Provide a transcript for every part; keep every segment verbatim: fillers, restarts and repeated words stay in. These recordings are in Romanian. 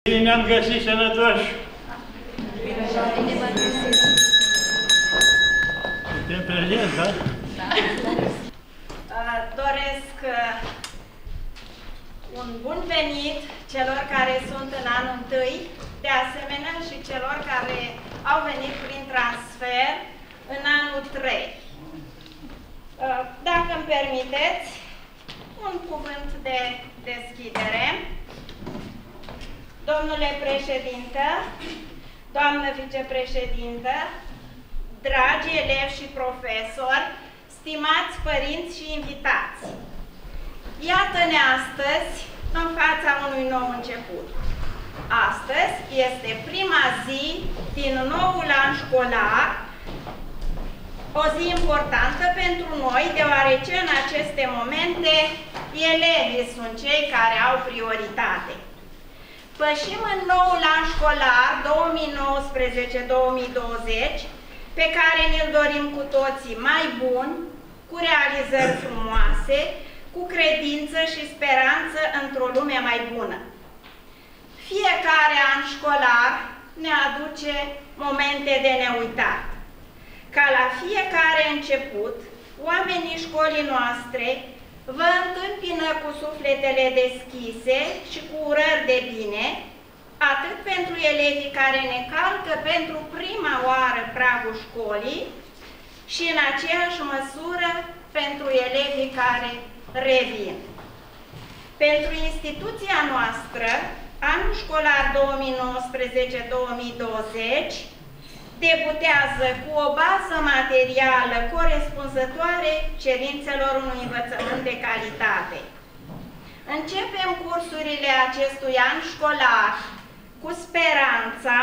Bine ne-am găsit sănătoși! Suntem prezenți, da? Da. Doresc un bun venit celor care sunt în anul întâi, de asemenea și celor care au venit prin transfer în anul trei. Dacă îmi permiteți, un cuvânt de deschidere. Domnule președinte, doamnă vicepreședintă, dragi elevi și profesori, stimați părinți și invitați, iată-ne astăzi în fața unui nou început. Astăzi este prima zi din noul an școlar, o zi importantă pentru noi, deoarece în aceste momente elevii sunt cei care au prioritate. Pășim în noul an școlar două mii nouăsprezece două mii douăzeci, pe care ne-l dorim cu toții mai bun, cu realizări frumoase, cu credință și speranță într-o lume mai bună. Fiecare an școlar ne aduce momente de neuitat. Ca la fiecare început, oamenii școlii noastre vă întâmpină cu sufletele deschise și cu urări de bine, atât pentru elevii care ne calcă pentru prima oară pragul școlii și în aceeași măsură pentru elevii care revin. Pentru instituția noastră, anul școlar două mii nouăsprezece două mii douăzeci debutează cu o bază materială corespunzătoare cerințelor unui învățământ de calitate. Începem cursurile acestui an școlar cu speranța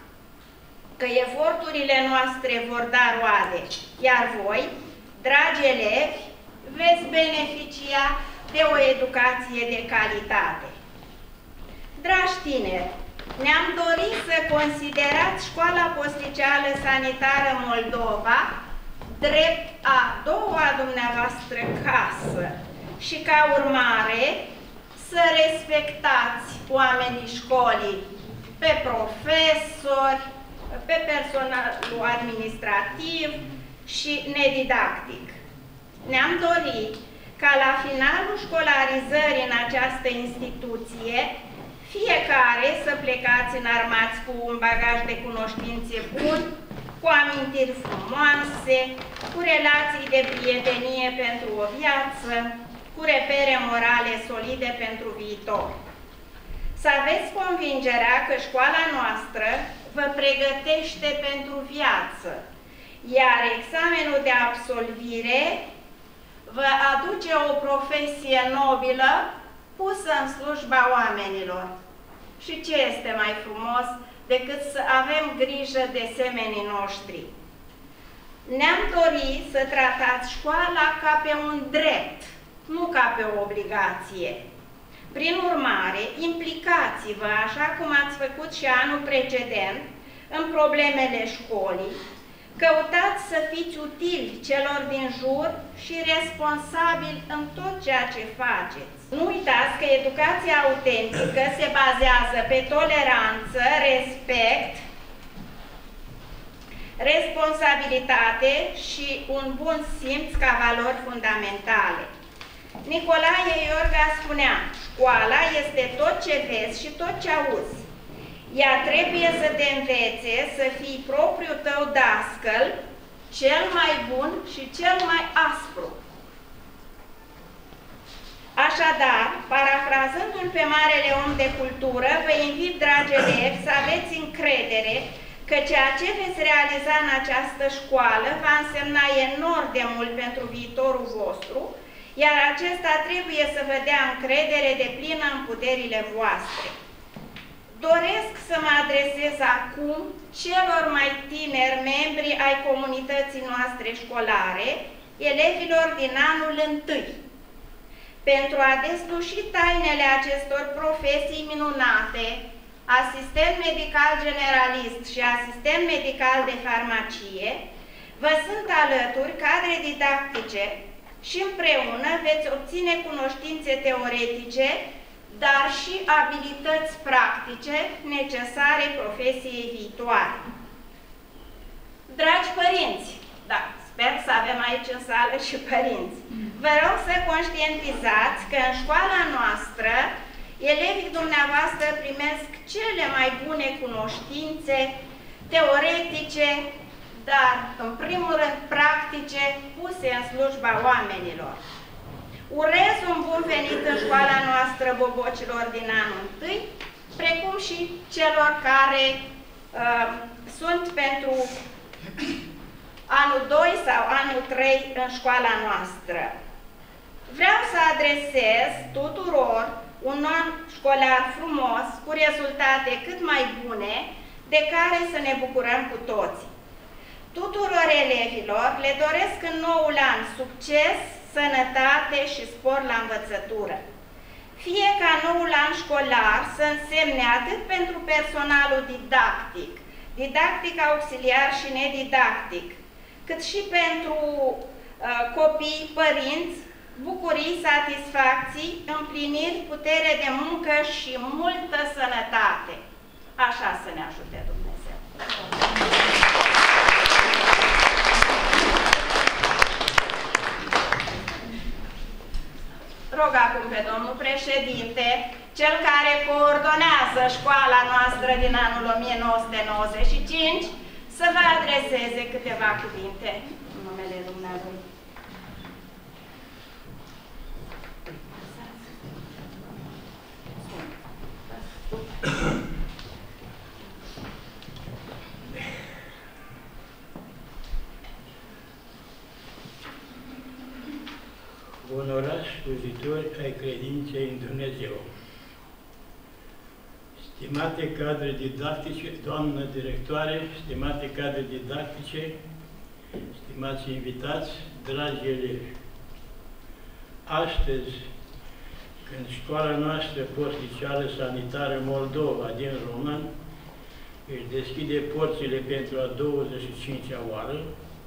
că eforturile noastre vor da roade, iar voi, dragi elevi, veți beneficia de o educație de calitate. Dragi tineri, ne-am dorit să considerați Școala Posticeală Sanitară Moldova drept a doua dumneavoastră casă și ca urmare să respectați oamenii școlii, pe profesori, pe personalul administrativ și nedidactic. Ne-am dorit ca la finalul școlarizării în această instituție fiecare să plecați înarmați cu un bagaj de cunoștințe bun, cu amintiri frumoase, cu relații de prietenie pentru o viață, cu repere morale solide pentru viitor. Să aveți convingerea că școala noastră vă pregătește pentru viață, iar examenul de absolvire vă aduce o profesie nobilă pusă în slujba oamenilor. Și ce este mai frumos decât să avem grijă de semenii noștri? Ne-am dorit să tratați școala ca pe un drept, nu ca pe o obligație. Prin urmare, implicați-vă, așa cum ați făcut și anul precedent, în problemele școlii, căutați să fiți utili celor din jur și responsabili în tot ceea ce faceți. Nu uitați că educația autentică se bazează pe toleranță, respect, responsabilitate și un bun simț ca valori fundamentale. Nicolae Iorga spunea: școala este tot ce vezi și tot ce auzi. Ea trebuie să te învețe să fii propriul tău dascăl, cel mai bun și cel mai aspru. Așadar, parafrazându-l pe marele om de cultură, vă invit, dragi elevi, să aveți încredere că ceea ce veți realiza în această școală va însemna enorm de mult pentru viitorul vostru, iar acesta trebuie să vă dea încredere deplină în puterile voastre. Doresc să mă adresez acum celor mai tineri membri ai comunității noastre școlare, elevilor din anul întâi, pentru a desluși tainele acestor profesii minunate, asistent medical generalist și asistent medical de farmacie, vă sunt alături cadre didactice și împreună veți obține cunoștințe teoretice dar și abilități practice necesare profesiei viitoare. Dragi părinți, da, sper să avem aici în sală și părinți, vă rog să conștientizați că în școala noastră elevii dumneavoastră primesc cele mai bune cunoștințe teoretice, dar în primul rând practice, puse în slujba oamenilor. Urez un bun venit în școala noastră bobocilor din anul întâi, precum și celor care uh, sunt pentru anul doi sau anul trei în școala noastră. Vreau să adresez tuturor un an școlar frumos, cu rezultate cât mai bune, de care să ne bucurăm cu toții. Tuturor elevilor le doresc în noul an succes, sănătate și spor la învățătură. Fie ca noul an școlar să însemne atât pentru personalul didactic, didactic auxiliar și nedidactic, cât și pentru uh, copii, părinți, bucurii, satisfacții, împliniri, putere de muncă și multă sănătate. Așa să ne ajute Dumnezeu. Rog acum pe domnul președinte, cel care coordonează școala noastră din anul o mie nouă sute nouăzeci și cinci, să vă adreseze câteva cuvinte în numele Dumnezeu. Onorați slujitori ai credinței în Dumnezeu, stimate cadre didactice, doamnă directoare, stimate cadre didactice, stimați invitați, dragi elevi, astăzi, când școala noastră porțicială sanitară Moldova din Român își deschide porțile pentru a douăzeci și cincea oară,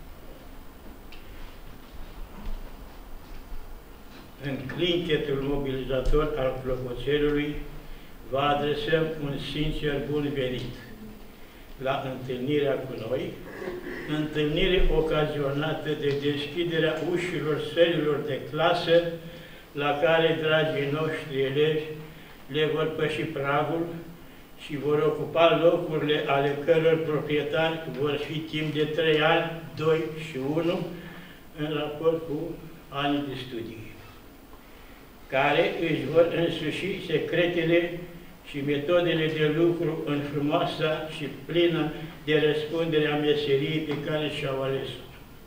în clinchetul mobilizator al clopoțelului, vă adresăm un sincer bun venit la întâlnirea cu noi, întâlnire ocazionată de deschiderea ușilor sălilor de clasă, la care dragii noștri elevi le vor păși pragul și vor ocupa locurile ale căror proprietari vor fi timp de trei ani, doi și unu, în raport cu anii de studii, care își vor însuși secretele și metodele de lucru în frumoasa și plină de răspundere a meseriei pe care și-au ales-o.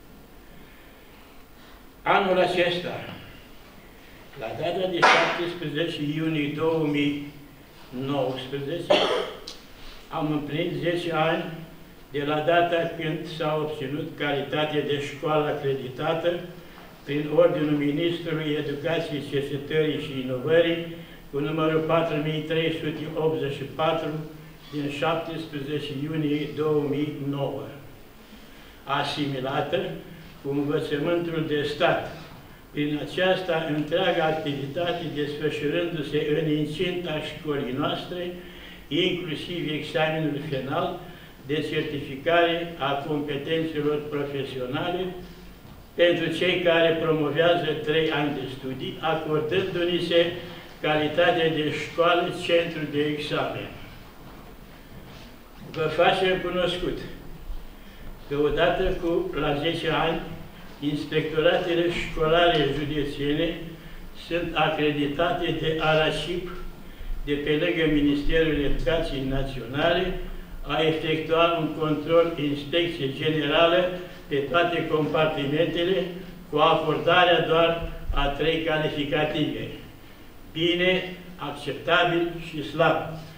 Anul acesta, la data de șaptesprezece iunie două mii nouăsprezece, am împlinit zece ani de la data când s-a obținut calitate de școală acreditată prin Ordinul Ministrului Educației, Cercetării și Inovării, cu numărul patru mii trei sute optzeci și patru din șaptesprezece iunie două mii nouă, asimilată cu învățământul de stat. Prin aceasta, întreaga activitate desfășurându-se în incinta școlii noastre, inclusiv examenul final de certificare a competențelor profesionale pentru cei care promovează trei ani de studii, acordându-ni se calitatea de școală, centru de examen. Vă facem cunoscut că odată cu la zece ani, inspectoratele școlare județene sunt acreditate de ARACIP, de pe lângă Ministerul Educației Naționale, a efectua un control, inspecție generală pe toate compartimentele, cu acordarea doar a trei calificative: bine, acceptabil și slab.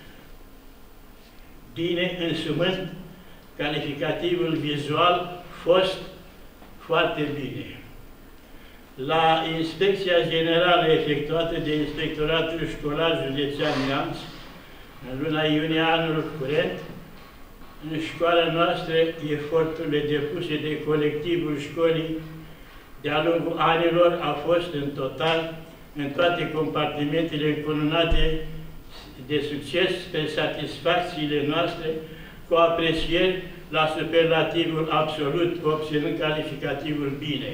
Bine însumând calificativul vizual, fost, foarte bine. La inspecția generală efectuată de Inspectoratul Școlar Județean Neamț, în luna iunie anul curent, în școala noastră, eforturile depuse de colectivul școlii de-a lungul anilor au fost în total în toate compartimentele încununate de succes spre satisfacțiile noastre, cu aprecieri la superlativul absolut, obținând calificativul bine.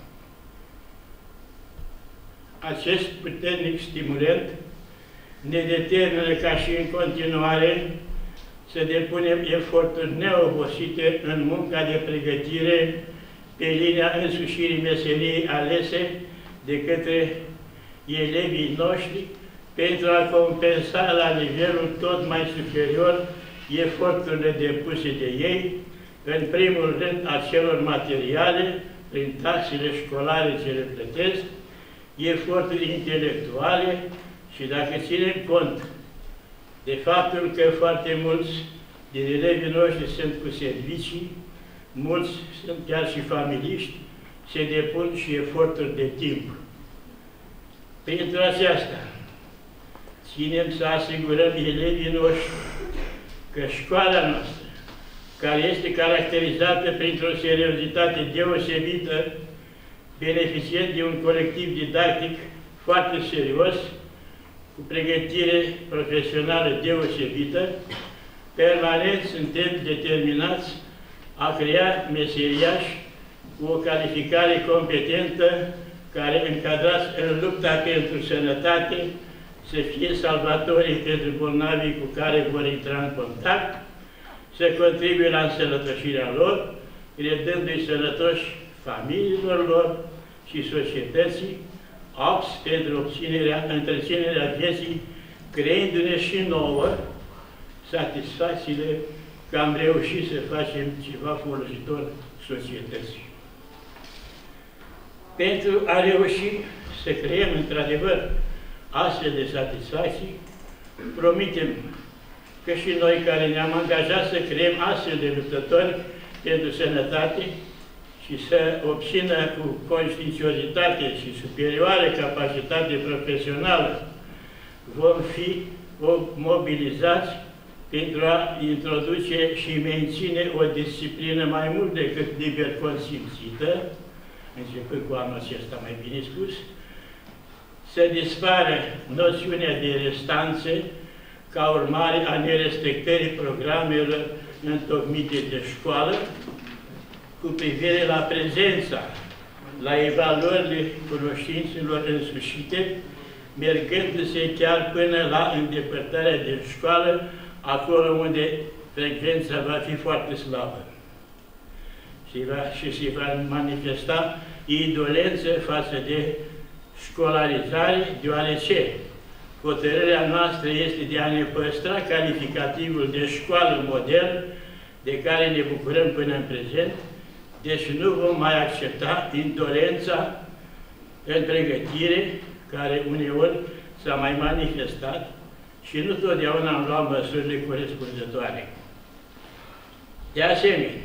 Acest puternic stimulent ne determină ca și în continuare să depunem eforturi neobosite în munca de pregătire pe linia însușirii meseriei alese de către elevii noștri pentru a compensa la nivelul tot mai superior eforturile depuse de ei, în primul rând a celor materiale, prin taxele școlare ce le plătesc, eforturi intelectuale și dacă ținem cont de faptul că foarte mulți din elevii noștri sunt cu servicii, mulți sunt chiar și familiști, se depun și eforturi de timp. Pentru aceasta, ținem să asigurăm elevii noștri că școala noastră, care este caracterizată printr-o seriozitate deosebită, beneficiind de un colectiv didactic foarte serios, cu pregătire profesională deosebită, permanent suntem determinați a crea meseriași cu o calificare competentă, care, încadrați în lupta pentru sănătate, să fie salvatorii pentru bolnavii cu care vor intra în contact, să contribuie la însănătoșirea lor, redându-i sănătoși familiilor lor și societății, apți pentru obținerea, întreținerea vieții, creându-ne și nouă satisfacțiile că am reușit să facem ceva folositor societății. Pentru a reuși să creăm într-adevăr astfel de satisfacții, promitem că și noi care ne-am angajat să creăm astfel de luptători pentru sănătate și să obțină cu conștiinciozitate și superioară capacitate profesională, vom fi mobilizați pentru a introduce și menține o disciplină mai mult decât liber consimțită, începând cu anul acesta, mai bine spus, să dispară noțiunea de restanțe ca urmare a nerespectării programelor întocmite de școală cu privire la prezența, la evaluările cunoștințelor însușite, mergându-se chiar până la îndepărtarea de școală, acolo unde frecvența va fi foarte slabă. Și, va, și se va manifesta indolență față de școlarizare, deoarece hotărârea noastră este de a ne păstra calificativul de școală model de care ne bucurăm până în prezent, deci nu vom mai accepta indolența în pregătire, care uneori s-a mai manifestat și nu totdeauna am luat măsurile corespunzătoare. De asemenea,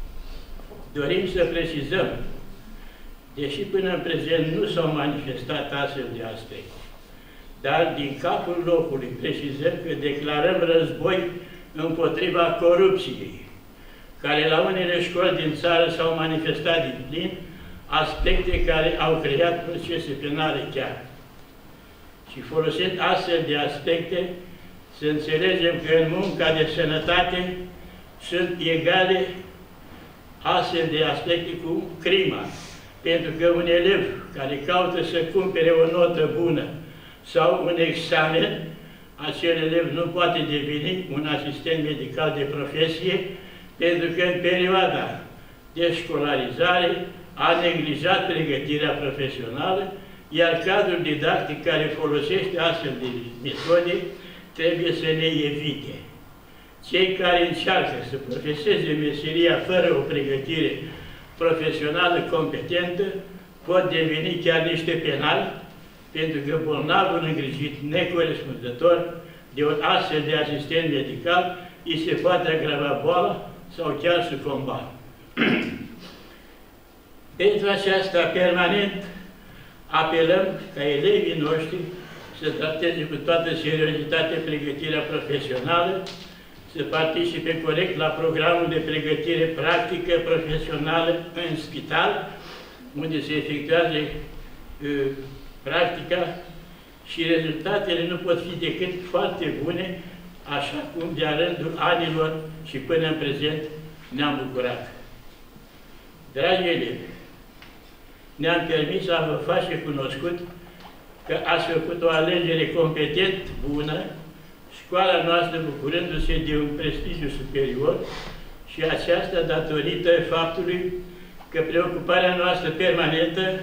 dorim să precizăm, deși până în prezent nu s-au manifestat astfel de aspecte, dar din capul locului precizăm că declarăm război împotriva corupției, care la unele școli din țară s-au manifestat din plin, aspecte care au creat procese penale chiar. Și folosind astfel de aspecte, să înțelegem că în munca de sănătate sunt egale astfel de aspecte cu crima. Pentru că un elev care caută să cumpere o notă bună sau un examen, acel elev nu poate deveni un asistent medical de profesie, pentru că în perioada de școlarizare a neglijat pregătirea profesională, iar cadrul didactic care folosește astfel de metode trebuie să ne evite. Cei care încearcă să profeseze meseria fără o pregătire profesională competentă pot deveni chiar niște penali, pentru că bolnavul îngrijit necorespunzător de un astfel de asistent medical îi se poate agrava boala sau chiar sucomba. Pentru aceasta, permanent, apelăm ca elevii noștri să trateze cu toată seriozitate pregătirea profesională, să participe corect la programul de pregătire practică profesională în spital, unde se efectuează uh, practica și rezultatele nu pot fi decât foarte bune, așa cum de-a rândul anilor și până în prezent ne-am bucurat. Dragi elevi, ne-am permis a vă face cunoscut că ați făcut o alegere competent, bună, școala noastră bucurându-se de un prestigiu superior și aceasta datorită faptului că preocuparea noastră permanentă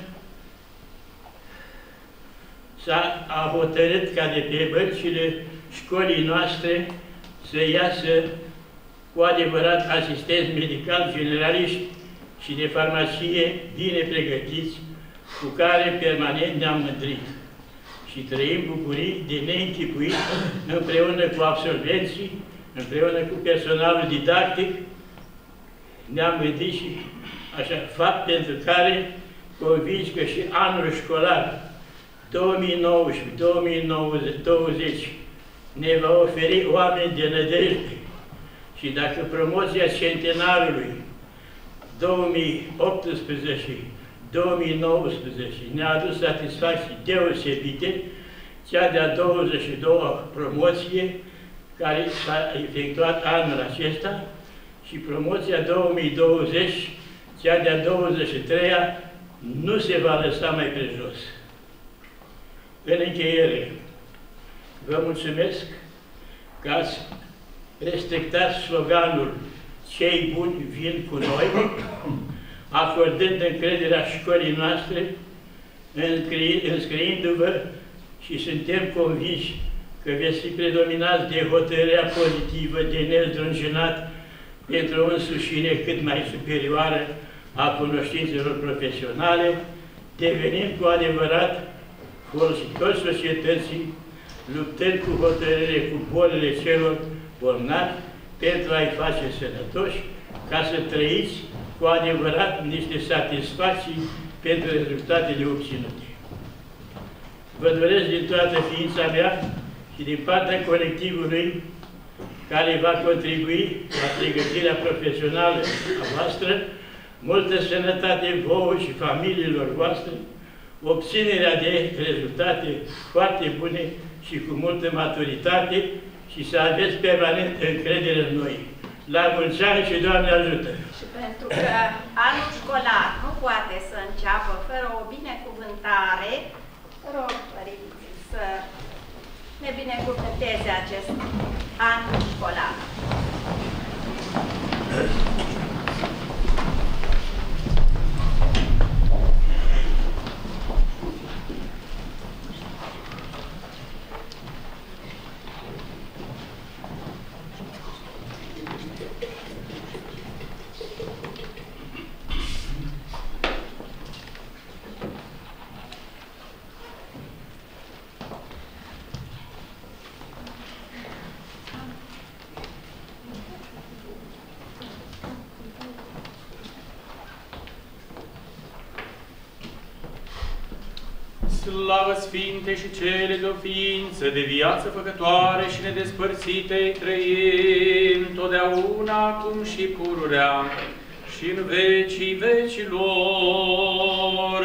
s-a hotărât ca de pe băncile școlii noastre să iasă cu adevărat asistenți medicali generaliști și de farmacie bine pregătiți, cu care permanent ne-am mândrit și trăim bucurii de neînchipuit împreună cu absolvenții, împreună cu personalul didactic, ne-am gândit și așa, fapt pentru care convinși că și anul școlar două mii nouăsprezece două mii douăzeci ne va oferi oameni de nădejde și dacă promoția centenarului două mii optsprezece două mii nouăsprezece ne-a adus satisfacții deosebite, cea de-a douăzeci și doua promoție care s-a efectuat anul acesta și promoția două mii douăzeci, cea de-a douăzeci și treia, nu se va lăsa mai prejos. În încheiere, vă mulțumesc că ați respectat sloganul "Cei buni vin cu noi", acordând încrederea școlii noastre, înscriindu-vă și suntem convinși că veți fi predominați de hotărârea pozitivă, de nezdruncinat pentru o însușire cât mai superioară a cunoștințelor profesionale, devenind cu adevărat folositori societății, luptând cu hotărâre cu bolile celor bolnavi pentru a-i face sănătoși, ca să trăiți cu adevărat niște satisfacții pentru rezultatele obținute. Vă doresc din toată ființa mea și din partea colectivului care va contribui la pregătirea profesională a voastră, multă sănătate vouă și familiilor voastre, obținerea de rezultate foarte bune și cu multă maturitate și să aveți permanent încredere în noi. La mulți ani și Doamne ajută! Și pentru că anul școlar nu poate să înceapă fără o binecuvântare, rog părinții să ne binecuvânteze acest an școlar. Slavă Sfinte și cele de o ființă, de viață făcătoare și nedespărțite, trăim totdeauna, acum și pururea, și în vecii vecilor.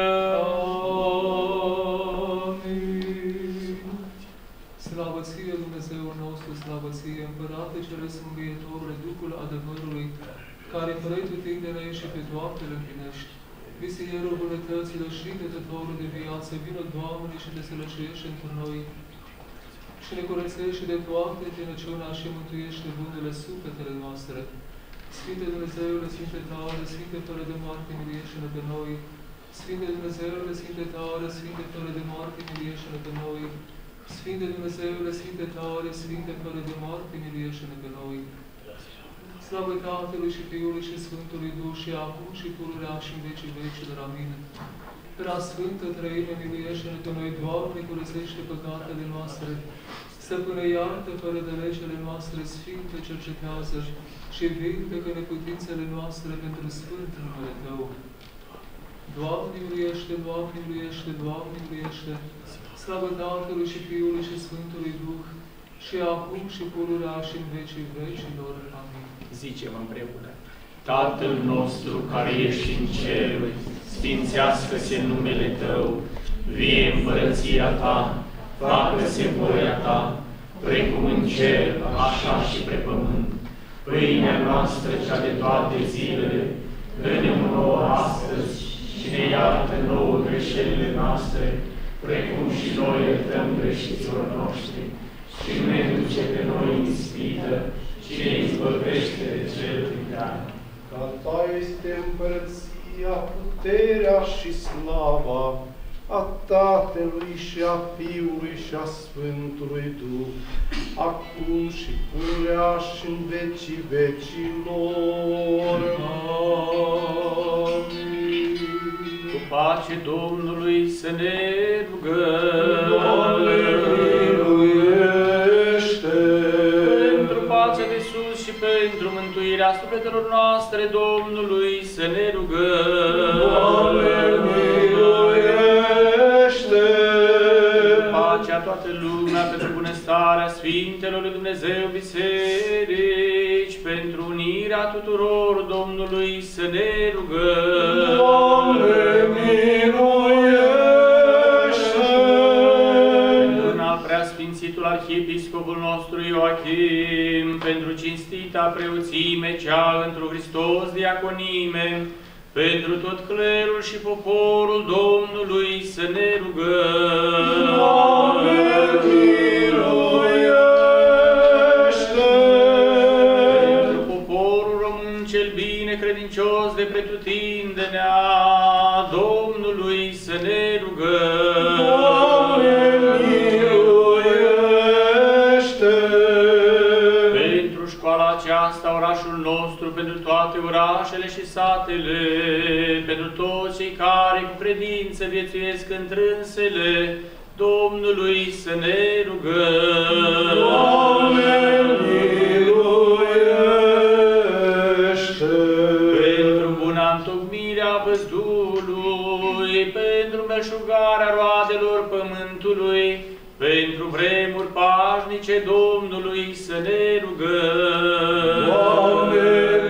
Amin. Slavă ție, Dumnezeul nostru, slavă ție, Împărate Ceresc Mângâietorule, Duhul adevărului, care pretutindene și pe toate le împlinești. Visierul bunătăților și dătătorul de viață, vină, Doamne, și te sălășește într noi și ne curățește de toate tinăciunea și mântuiește bunele sufletele noastre. Sfinte Dumnezeule, Sfinte tale, Sfinte fără de moarte, miliește-ne pe noi. Sfinte Dumnezeule, Sfinte tale, Sfinte fără de moarte, miliește-ne pe noi. Sfinte Dumnezeule, Sfinte tale, Sfinte fără de moarte, miliește-ne pe noi. Slavă Tatălui și Fiului și Sfântului Duh și acum și pururea și în vecii vecilor. Amin. Prea Sfântă Trăime, miluiește-ne pe noi, Doamne, curățește păcatele noastre, stăpâne iartă fără de legile noastre, Sfinte cercetează și vindecă neputințele noastre pentru Sfântul numele Tău. Doamne, miluiește, Doamne, miluiește, Doamne, miluiește, slavă Tatălui și Fiului și Sfântului Duh, și acum și pururea și în vecii vecilor. Amin. Zicem împreună. Tatăl nostru care ești în ceruri, sfințească-se numele Tău, vie împărăția Ta, facă-se voia Ta, precum în cer, așa și pe pământ. Pâinea noastră cea de toate zilele, dă-ne nouă astăzi și ne iartă nouă greșelile noastre, precum și noi iertăm greșiților noștri. Și nu ne duce pe noi în ispită, ci ne izbăvește de cel rău. Ca Ta este împărăția, puterea și slava a Tatălui și a Fiului și a Sfântului Duh, acum și purea și în vecii vecilor. Amin. Cu pace Domnului să ne rugăm. Doamne, miluiește! Pentru pacea de sus și pentru mântuirea sufletelor noastre Domnului să ne rugăm. Doamne, miluiește! Pacea toată lumea, pentru bunăstarea Sfintelor lui Dumnezeu biserici, pentru unirea tuturor Domnului să ne rugăm. Doamne, miluiește! Pentru înalt preasfințitul arhiepiscopul nostru Ioachim, pentru cinstita preoțime cea întru Hristos diaconime, pentru tot clerul și poporul Domnului să ne rugăm. Doamne, miluiește! Pentru poporul român cel bine credincios de pretutindenea Domnului să ne rugăm. Doamne, miluiește! Pentru școala aceasta, orașul nostru, pentru toate orașele și satele, pentru toți cei care cu credință viețuiesc întrânsele, Domnului să ne rugăm. Doamne, miluiește! Pentru buna întocmirea văzdului, pentru melșugarea roadelor pământului, pentru vremuri pașnice Domnului să ne rugăm. Doamne,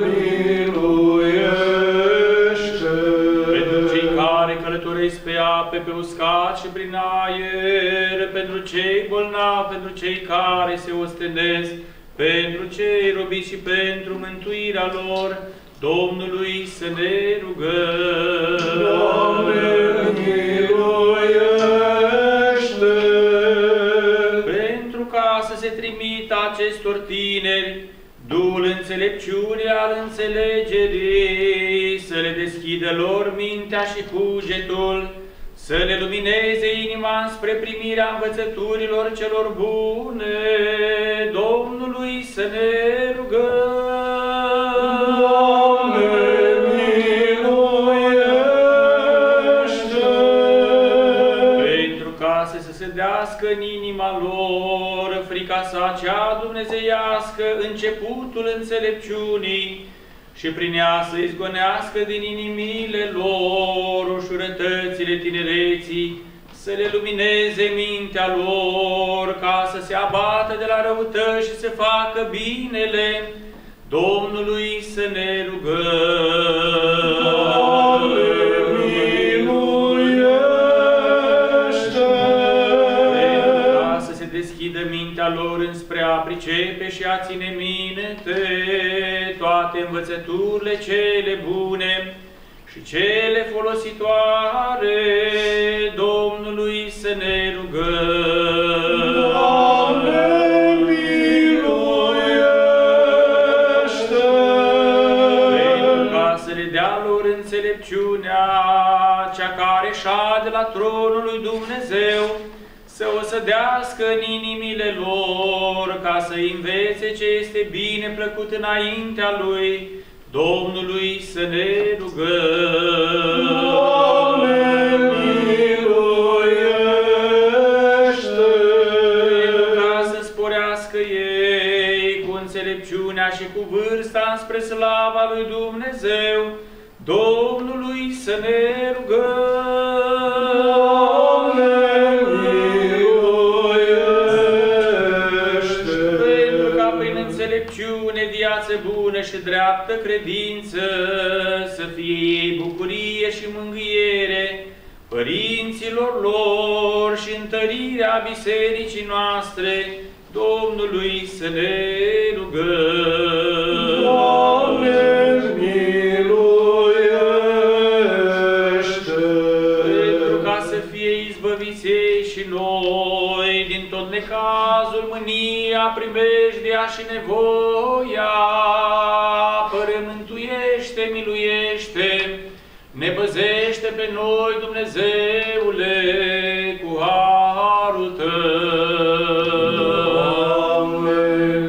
miluiește! Pentru cei care călătoresc pe ape, pe uscat și prin aer, pentru cei bolnavi, pentru cei care se ostenesc, pentru cei robiți și pentru mântuirea lor, Domnului să ne rugăm. Doamne, miluiește! Pentru ca să se trimită acestor tineri Duhul înțelepciunii al înțelegerii, să le deschidă lor mintea și cugetul, să le lumineze inima spre primirea învățăturilor celor bune, Domnului să ne rugăm. Doamne, miluiește! Pentru ca să se sădească în inima lor frica sa cea dumnezeiască, începutul înțelepciunii, și prin ea să izgonească din inimile lor ușurătățile tinereții, să le lumineze mintea lor, ca să se abată de la răutăți și să facă binele, Domnului să ne rugăm. Doamne, miluiește! Pentru ca să se deschidă mintea lor înspre a pricepe și a ține minte toate învățăturile cele bune și cele folositoare, Domnului să ne rugăm. Doamne, miluiește! Pentru ca să le dea lor înțelepciunea, cea care șade la tronul lui Dumnezeu, să o sădească în inimile lor, ca să învețe ce este bine plăcut înaintea Lui, Domnului să ne rugăm. Doamne, miluiește! Pentru ca să sporească ei cu înțelepciunea și cu vârsta înspre slava lui Dumnezeu, Domnului să ne rugăm. Doamne, miluiește! Pentru ca prin înțelepciune, viață bună și dreaptă credință să fie bucurie și mângâiere părinților lor și întărirea bisericii noastre, Domnului să ne rugăm. Doamne, miluiește! Pentru ca să fie izbăviți ei și noi din tot necazul, mânia, primejdia și nevoia, apără, mântuiește, miluiește, ne păzește pe noi, Dumnezeule, cu harul Tău. Doamne,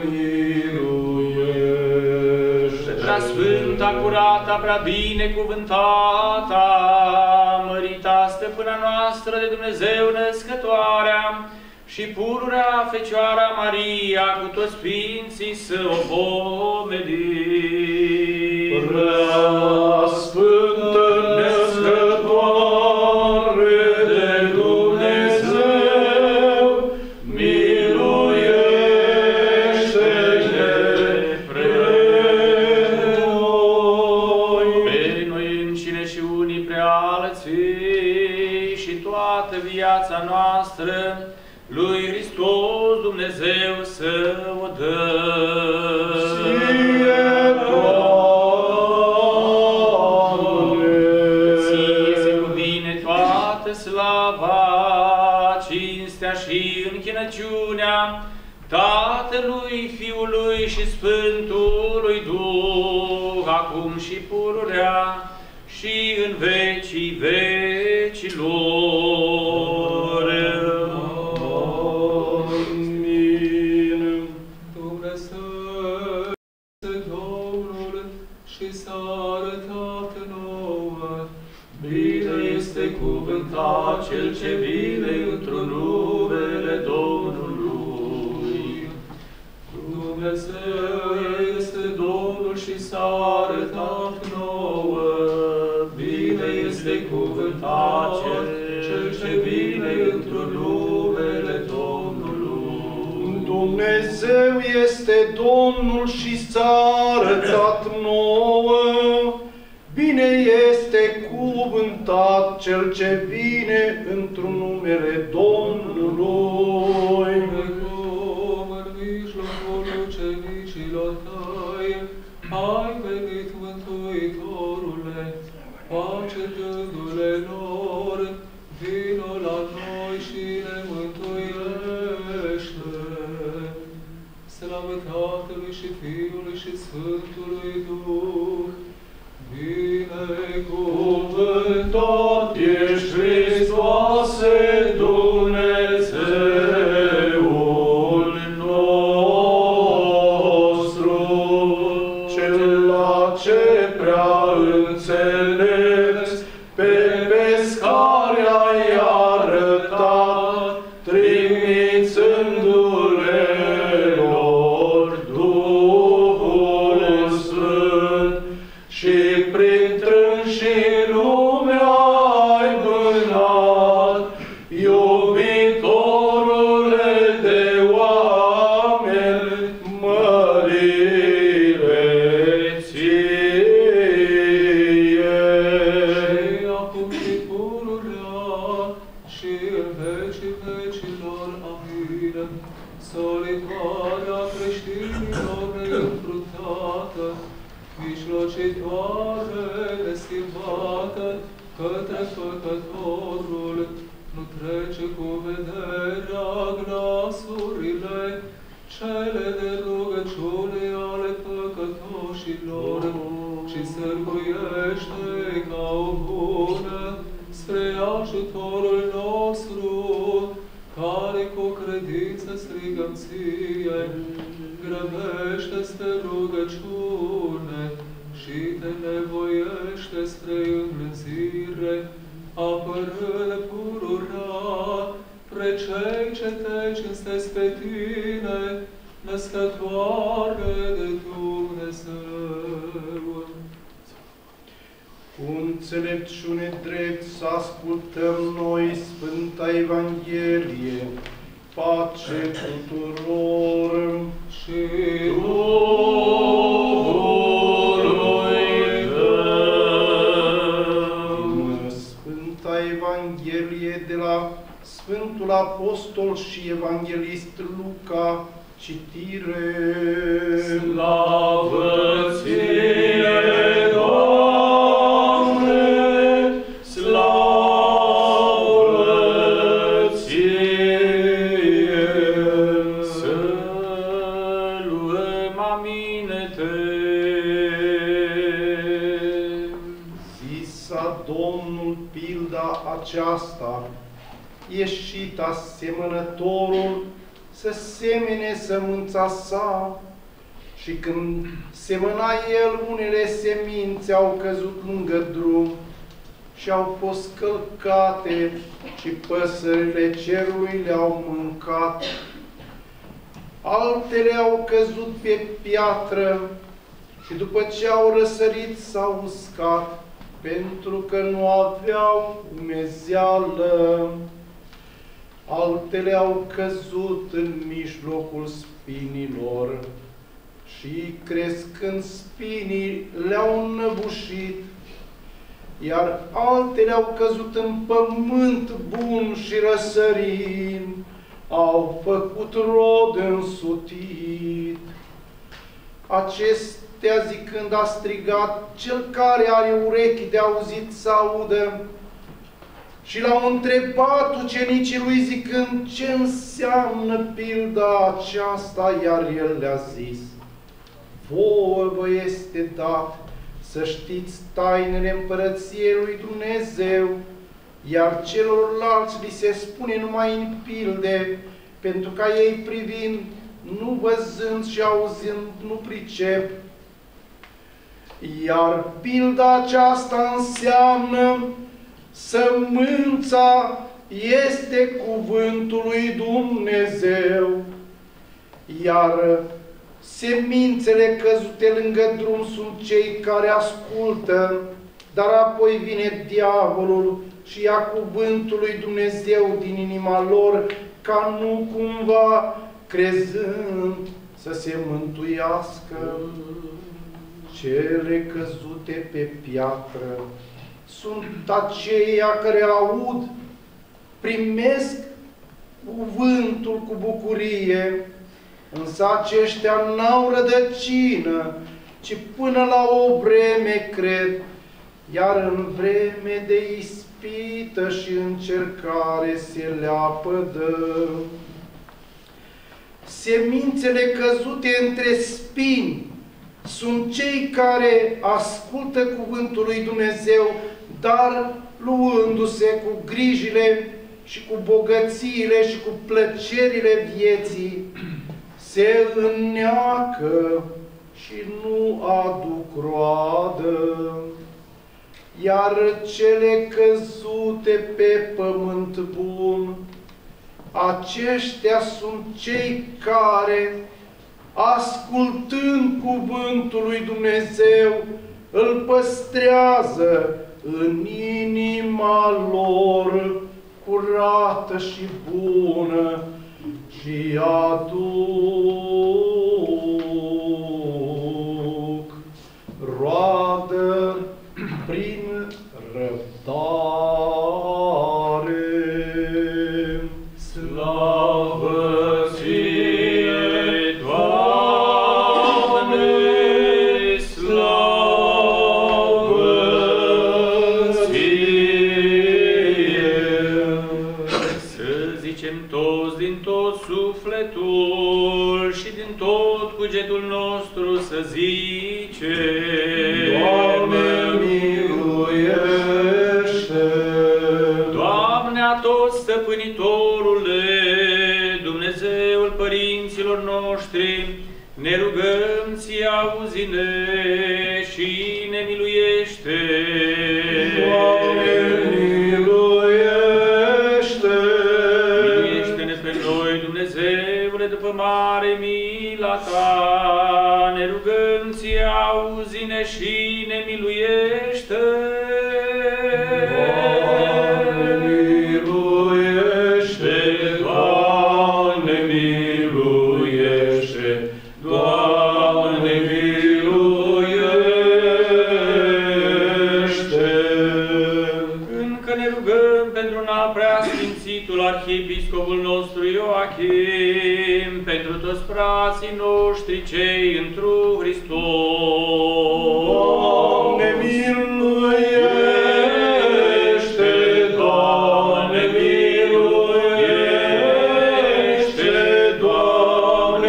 miluiește! Prea sfânta, curata, prea binecuvântata, mărita stăpâna noastră de Dumnezeu născătoarea și pururea Fecioara Maria cu toți sfinții să o pomenim. Prea sfântă născătoare de Dumnezeu, miluiește-ne pre noi. Pe noi înșine și unii pre alții și toată viața noastră lui Hristos Dumnezeu să o dăm. Ție, Doamne! Ție se cuvine toată slava, cinstea și închinăciunea Tatălui, Fiului și Sfântului Duh, acum și pururea și în vecii vecilor. Amin. Dumnezeu este Domnul și s-a arătat nouă. Bine este cuvântat cel ce vine într-un numele Domnului. Dumnezeu este Domnul și s-a arătat nouă. Bine este cuvântat cel ce vine într-un numele Domnului. Dumnezeu este Domnul și s-a arătat nouă. Bine este cuvântat cel ce vine într-un numele Domnului. Precum în mijlocul ucenicilor tăi, ai venit, Mântuitorule, pace dându-le lor, vino la noi și ne mântuiește. Slavă Tatălui și Fiului și Sfântului Duh, binecuvântat Ești, Hristoase, Dumnezeul nostru, cel la ce prea înțeles, pe pescari ai arătat, trimițându-le lor Duhul Sfânt, și prin trânșii lumea ai mânat, iubitorule de oameni, mărire ție. și acum și pururea și în vecii vecilor. Amin. Solitarea creștinilor neînfruntată, mijlocitoare, neschimbată, către păcătorul, nu trece cu vederea glasurile, cele de rugăciune ale păcătoșilor, ci sârguiește ca o bună spre ajutorul nostru, care cu credință strigăm ție. Grăbește spre rugăciune și te nevoiește spre învățire, apărând pururea pre cei ce te cinstesc pe tine, născătoare de Dumnezeu. Cu înțelepciune drept să ascultăm noi Sfânta Evanghelie, pace tuturor Și Duhului Tău. Sfânta Evanghelie Sfântul Apostol și Evanghelist Luca, citire. Slavă ție, Doamne, slavă ție. Să luăm aminte. Zisa Domnul pilda aceasta, ieșit asemănătorul să semene sămânța sa, și când semăna el, unele semințe au căzut lângă drum și au fost călcate și păsările cerului le-au mâncat. Altele au căzut pe piatră și după ce au răsărit s-au uscat, pentru că nu aveau umezeală. Altele au căzut în mijlocul spinilor și, crescând spinii, le-au înnăbușit, iar altele au căzut în pământ bun și răsărind, au făcut rod însutit. Acestea zicând a strigat cel care are urechi de auzit să audă, și l-au întrebat ucenicii lui zicând ce înseamnă pilda aceasta, iar el le-a zis: vouă vă este dat să știți tainele împărăției lui Dumnezeu, iar celorlalți li se spune numai în pilde, pentru ca ei privind, nu văzând și auzind, nu pricep. Iar pilda aceasta înseamnă: sămânța este cuvântul lui Dumnezeu, iar semințele căzute lângă drum sunt cei care ascultă, dar apoi vine diavolul și ia cuvântul lui Dumnezeu din inima lor, ca nu cumva, crezând, să se mântuiască. Cele căzute pe piatră sunt aceia care aud, primesc cuvântul cu bucurie, însă aceștia n-au rădăcină, ci până la o vreme cred, iar în vreme de ispită și încercare se leapădă. Semințele căzute între spini sunt cei care ascultă cuvântul lui Dumnezeu, dar luându-se cu grijile și cu bogățiile și cu plăcerile vieții, se înneacă și nu aduc roadă. Iar cele căzute pe pământ bun, aceștia sunt cei care, ascultând cuvântul lui Dumnezeu, îl păstrează în inima lor curată și bună și aduc roadă prin răbdare. Slavă ție, Doamne, slavă ție. Să zicem toți din tot sufletul și din tot cugetul nostru să zicem: Doamne, miluiește! Doamne, atot stăpânitorule, Dumnezeul părinților noștri, ne rugăm ție, auzi-ne și ne miluiește. Doamne, miluiește! Miluiește-ne pe noi, Dumnezeule, după mare mila ta, ne rugăm ție, auzi-ne și ne miluiește. Doamne, miluiește! Doamne, miluiește! Doamne, miluiește! Încă ne rugăm pentru un preasfințitul arhiepiscop episcopul nostru Ioachim, pentru toți frații noștri cei întru Hristos. Doamne, miluiește! Doamne, miluiește! Doamne,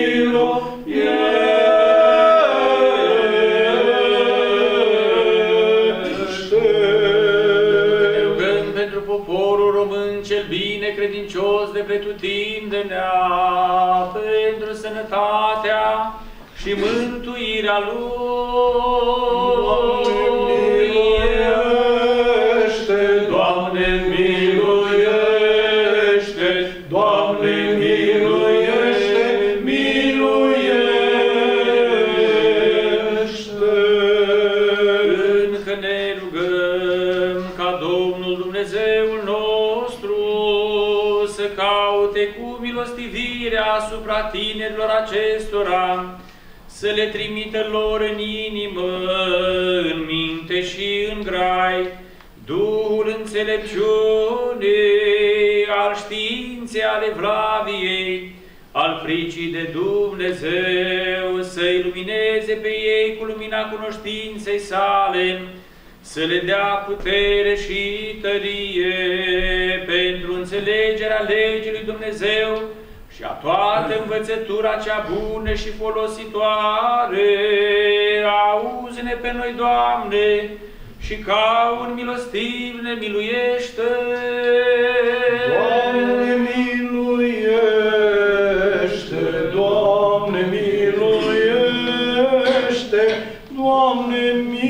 miluiește! Ne rugăm pentru poporul român cel bine credincios de pretutindenea, pentru sănătatea și mântuirea lui. Doamne, miluiește! Doamne, miluiește! Miluiește! Încă ne rugăm ca Domnul Dumnezeul nostru să caute cu milostivire asupra tinerilor acestora, să le trimită lor în inimă, în minte și în grai, Duhul înțelepciunii, al științei, ale evlaviei, al fricii de Dumnezeu, să ilumineze pe ei cu lumina cunoștinței sale, să le dea putere și tărie pentru înțelegerea legii lui Dumnezeu și a toată învățătura cea bună și folositoare. Auzi-ne pe noi, Doamne, și ca un milostiv ne miluiește. Doamne, miluiește! Doamne, miluiește! Doamne,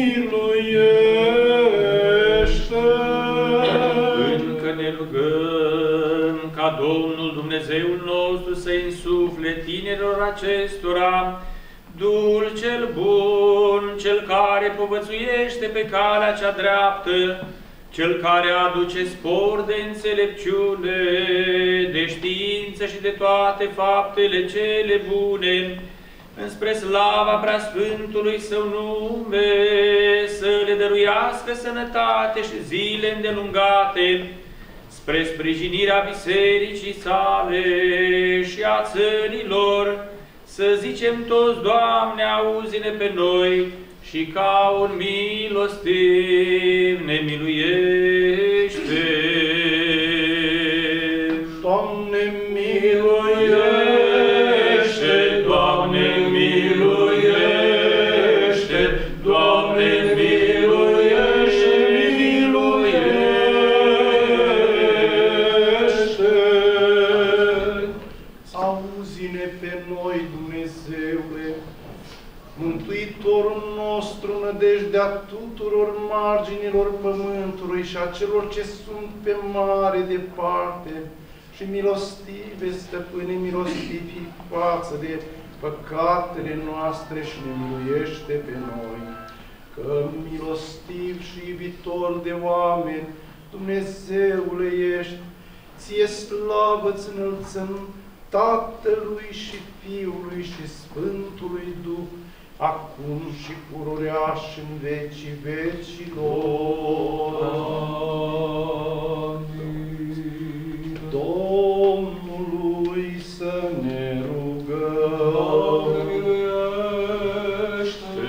miluiește! Încă ne rugăm ca Domnul Dumnezeul nostru să insufle tinerilor acestora Duhul cel bun, cel care povățuiește pe calea cea dreaptă, cel care aduce spor de înțelepciune, de știință și de toate faptele cele bune, înspre slava preasfântului Său nume, să le dăruiască sănătate și zile îndelungate, spre sprijinirea bisericii sale și a țărilor, să zicem toți, Doamne, auzi-ne pe noi și ca un milostiv ne miluiește. Doamne, miluiește! Doamne, miluiește! Doamne, miluiește! Miluiește! Auzi-ne pe noi, Dumnezeule, Mântuitorul nostru, nădejdea tuturor marginilor pământului și a celor ce sunt pe mare departe, și milostive, Stăpâne, milostivi față de păcatele noastre și ne miluiește pe noi, că milostiv și iubitor de oameni, Dumnezeule ești, ție slavă-ți înălțăm Tatălui și Fiului și Sfântului Duh, acum și pururea și în vecii vecilor. Amin. Domnului să ne rugăm. Doamne, miluiește!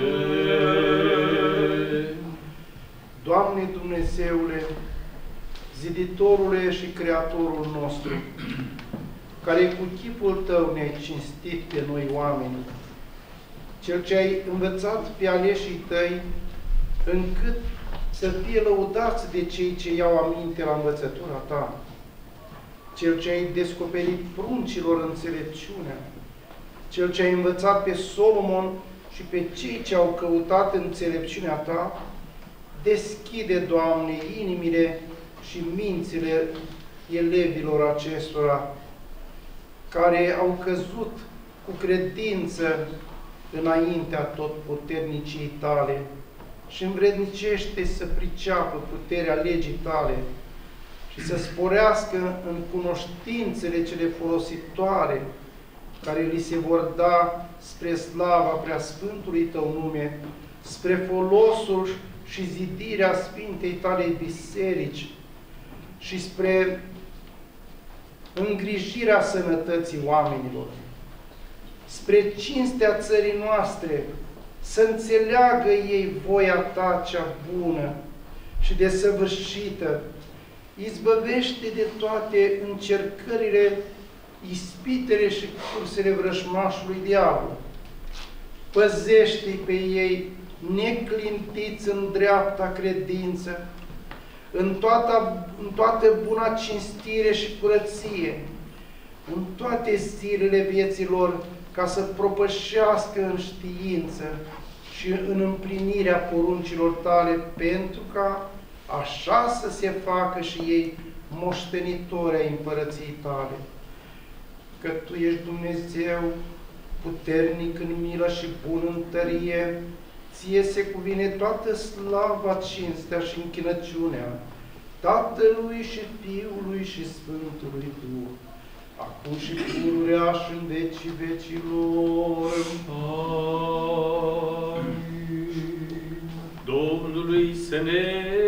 Doamne Dumnezeule, Ziditorule și Creatorul nostru, care cu chipul Tău ne-ai cinstit pe noi oameni, Cel ce ai învățat pe aleșii Tăi, încât să fie lăudați de cei ce iau aminte la învățătura Ta, Cel ce ai descoperit pruncilor înțelepciunea, Cel ce ai învățat pe Solomon și pe cei ce au căutat înțelepciunea Ta, deschide, Doamne, inimile și mințile elevilor acestora, care au căzut cu credință înaintea totputernicii Tale și învrednicește să priceapă puterea legii Tale și să sporească în cunoștințele cele folositoare care li se vor da spre slava preasfântului Tău nume, spre folosul și zidirea Sfintei Tale biserici și spre îngrijirea sănătății oamenilor. Spre cinstea țării noastre, să înțeleagă ei voia ta cea bună și desăvârșită, izbăvește de toate încercările, ispitele și cursele vrăjmașului diavol. Păzește-i pe ei neclintiți în dreapta credință, în toată, în toată buna cinstire și curăție, în toate zilele vieților, ca să propășească în știință și în împlinirea poruncilor tale, pentru ca așa să se facă și ei moștenitori ai împărăției tale. Că tu ești Dumnezeu, puternic în milă și bun în tărie, ție se cuvine toată slava, cinstea și închinăciunea Tatălui și Fiului și Sfântului Duh, acum și pururea și în vecii vecilor. Amin. Domnului să ne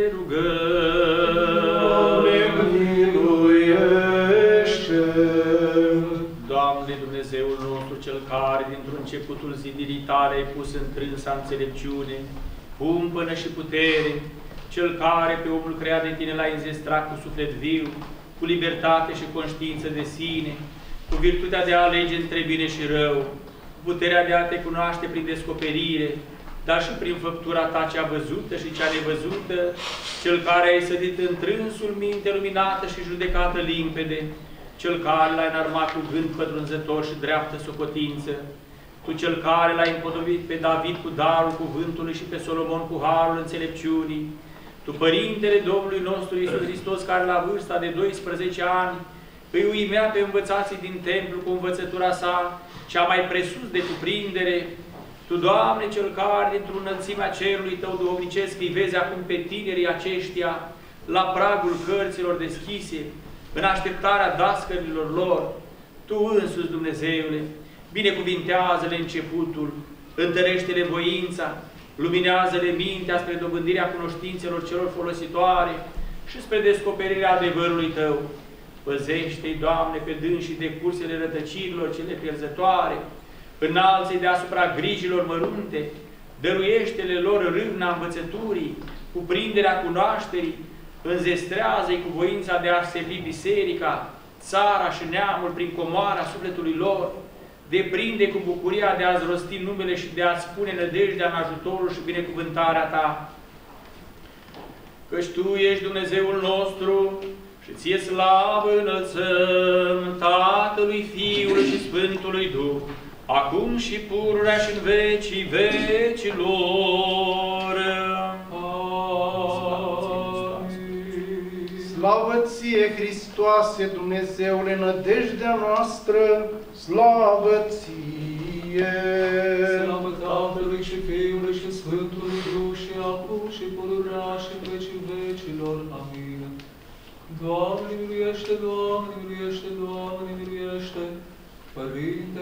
rugăm. Doamne, miluiește! Doamne, Dumnezeul nostru, Cel care, dintr-un începutul zidirii tale, ai pus întrânsa înțelepciune, cumpănă și putere, Cel care pe omul creat de tine l-a înzestrat cu suflet viu, cu libertate și conștiință de sine, cu virtutea de a alege între bine și rău, cu puterea de a te cunoaște prin descoperire, dar și prin făptura ta cea văzută și cea nevăzută, Cel care ai sădit întrânsul minte luminată și judecată limpede, Cel care l-ai înarmat cu gând pătrunzător și dreaptă socotință, Tu Cel care l-ai împodobit pe David cu darul cuvântului și pe Solomon cu harul înțelepciunii, Tu, Părintele Domnului nostru Iisus Hristos, care la vârsta de doisprezece ani îi uimea pe învățații din templu cu învățătura sa, cea mai presus de cuprindere, Tu, Doamne, Cel care, dintr-o înălțimea cerului Tău duhovnicesc, îi vezi acum pe tinerii aceștia la pragul cărților deschise, în așteptarea dascărilor lor, Tu însuți, Dumnezeule, binecuvintează-le începutul, întărește-le voința, luminează-le mintea spre dobândirea cunoștințelor celor folositoare și spre descoperirea adevărului Tău. Păzește-i, Doamne, pe dânsii de cursele rătăcirilor cele pierzătoare, înalță-i deasupra grijilor mărunte, dăruiește-le lor râvna învățăturii, cuprinderea cunoașterii, înzestrează-i cu voința de a servi biserica, țara și neamul prin comoara sufletului lor, deprinde cu bucuria de a-ți rosti numele și de a-ți pune nădejdea în ajutorul și binecuvântarea Ta. Căci Tu ești Dumnezeul nostru și Ție slavă înălțăm Tatălui, Fiului și Sfântului Duh, acum și pururea și în vecii vecilor. Slavă Ție, Hristoase, Dumnezeule, nădejdea noastră, slavă Ție! Slavă Tatălui și Fiului și Sfântului Duh și acum și pururea și în vecii vecilor. Amin. Doamne, miluiește, Doamne, miluiește, Doamne, miluiește! Părinte,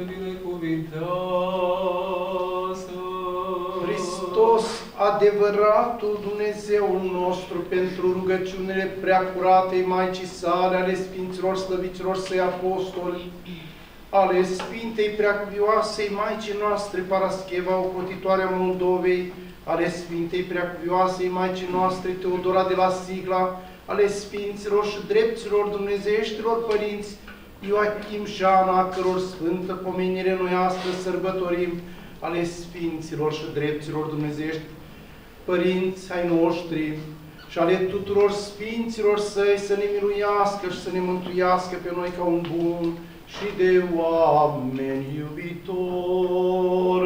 binecuvintează! Hristos, adevăratul Dumnezeul nostru, pentru rugăciunile preacuratei Maicii sale, ale Sfinților Slăviților Săi Apostoli, ale Sfintei Preacuvioasei Maicii noastre, Parascheva, ocrotitoarea Moldovei, ale Sfintei Preacuvioasei Maicii noastre, Teodora de la Sigla, ale Sfinților și Drepților Dumnezeieștilor Părinți, Ioachim și Ana, a căror sfântă pomenire noi astăzi sărbătorim, ale Sfinților și Drepților Dumnezeiești Părinți ai noștri și ale tuturor Sfinților Săi, să ne miluiască și să ne mântuiască pe noi ca un bun și de oameni iubitor.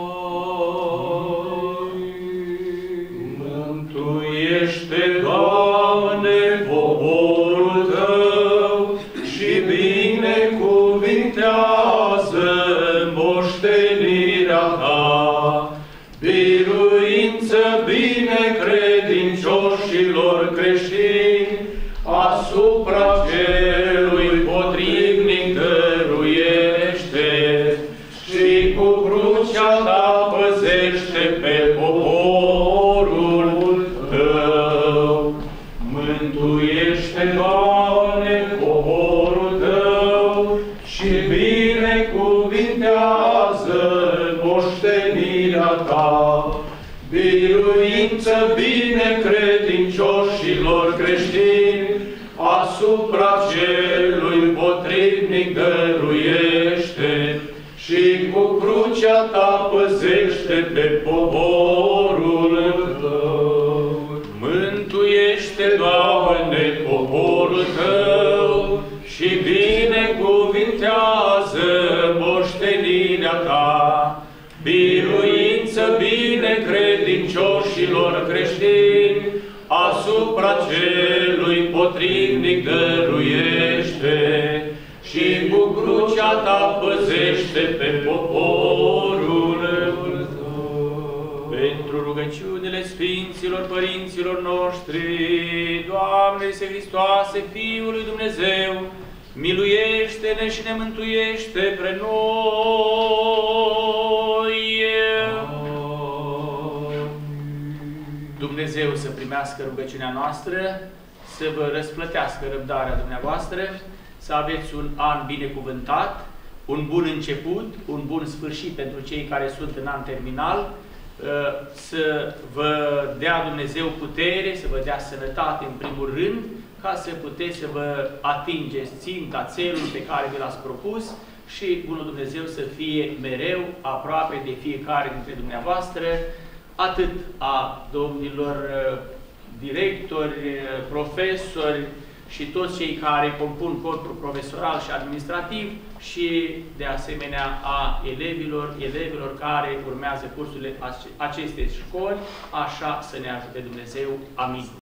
Mântuiește, Doamne, poporul Tău și binecuvintează moștenirea Ta, biruință binecredincioșilor creștini, asupra celui potrivnic dăruiește și cu crucea Ta păzește pe poporul Tău. Mântuiește, Doamne, poporul Tău biruință binecredincioșilor creștini, asupra celui potrivnic dăruiește și cu crucea ta păzește pe poporul tău. Mântuiește, Doamne, poporul tău și binecuvintează moștenirea ta. Biruință binecredincioșilor creștini, asupra celui potrivnic dăruiește și cu crucea ta păzește pe poporul tău. Pentru rugăciunile Sfinților Părinților noștri, Doamne Iisuse Hristoase, Fiul lui Dumnezeu, miluiește-ne și ne mântuiește pre noi. Dumnezeu să primească rugăciunea noastră, să vă răsplătească răbdarea dumneavoastră, să aveți un an binecuvântat, un bun început, un bun sfârșit pentru cei care sunt în an terminal, să vă dea Dumnezeu putere, să vă dea sănătate în primul rând, ca să puteți să vă atingeți ținta, țelul pe care vi l-ați propus și Bunul Dumnezeu să fie mereu aproape de fiecare dintre dumneavoastră, atât a domnilor directori, profesori și toți cei care compun corpul profesoral și administrativ și de asemenea a elevilor, elevilor care urmează cursurile acestei școli, așa să ne ajute Dumnezeu. Amin.